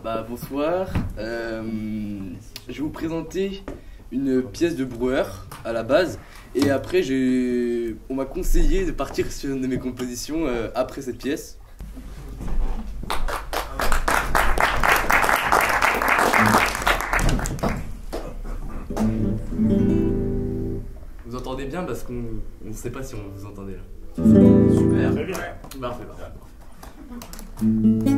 Bonsoir. Je vais vous présenter une pièce de Brouwer à la base. Et après, on m'a conseillé de partir sur une de mes compositions après cette pièce. Vous entendez bien parce qu'on ne sait pas si on vous entendait là. Super. Parfait.